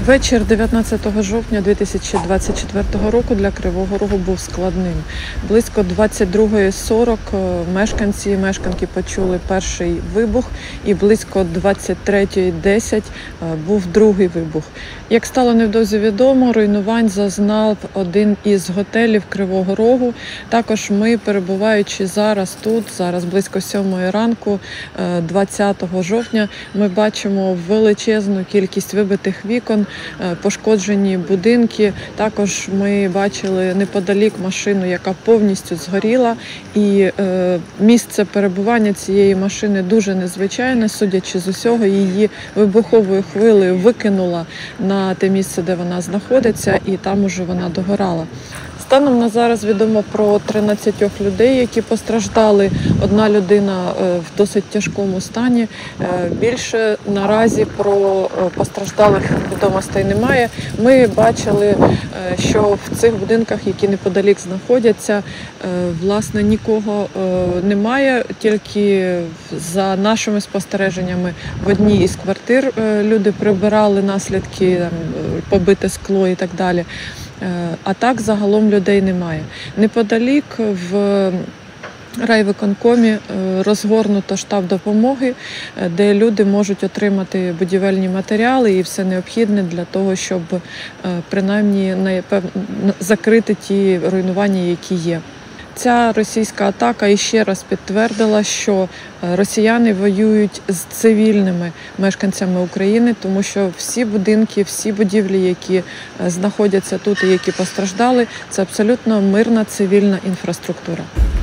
Вечір 19 жовтня 2024 року для Кривого Рогу був складним. Близько 22:40 мешканці і мешканки почули перший вибух, і близько 23:10 був другий вибух. Як стало невдовзі відомо, руйнувань зазнав один із готелів Кривого Рогу. Також ми, перебуваючи зараз тут, зараз близько 7 ранку, 20 жовтня, ми бачимо величезну кількість вибитих вікон, пошкоджені будинки. Також ми бачили неподалік машину, яка повністю згоріла. І місце перебування цієї машини дуже незвичайне. Судячи з усього, її вибуховою хвилею викинула на те місце, де вона знаходиться, і там уже вона догорала. Станом на зараз відомо про 13 людей, які постраждали. Одна людина в досить тяжкому стані. Більше наразі про постраждалих відомостей немає. Ми бачили, що в цих будинках, які неподалік знаходяться, власне, нікого немає. Тільки за нашими спостереженнями в одній із квартир люди прибирали наслідки, побите скло і так далі. А так загалом людей немає. Неподалік в райвиконкомі розгорнуто штаб допомоги, де люди можуть отримати будівельні матеріали і все необхідне для того, щоб принаймні закрити ті руйнування, які є. Ця російська атака іще раз підтвердила, що росіяни воюють з цивільними мешканцями України, тому що всі будинки, всі будівлі, які знаходяться тут і які постраждали, це абсолютно мирна цивільна інфраструктура.